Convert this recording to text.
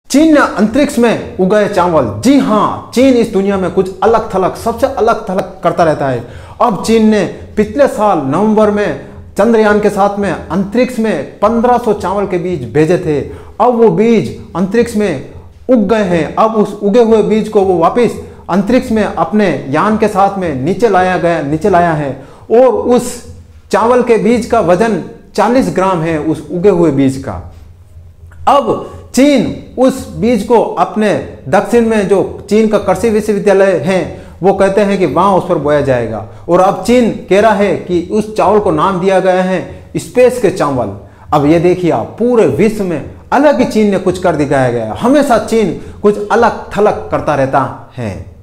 चीन ने अंतरिक्ष में उगाए चावल। जी हाँ, चीन इस दुनिया में कुछ अलग थलग, सबसे अलग थलग करता रहता है। अब चीन ने पिछले साल नवंबर में चंद्रयान के साथ में अंतरिक्ष में 1500 चावल के बीज भेजे थे। अब वो बीज अंतरिक्ष में उग गए हैं। अब उस उगे हुए बीज को वो वापस अंतरिक्ष में अपने यान के साथ में नीचे लाया है और उस चावल के बीज का वजन 40 ग्राम है, उस उगे हुए बीज का। अब चीन उस बीज को अपने दक्षिण में जो चीन का कृषि विश्वविद्यालय है वो कहते हैं कि वहां उस पर बोया जाएगा। और अब चीन कह रहा है कि उस चावल को नाम दिया गया है स्पेस के चावल। अब ये देखिए आप, पूरे विश्व में अलग ही चीन ने कुछ कर दिखाया गया। हमेशा चीन कुछ अलग थलग करता रहता है।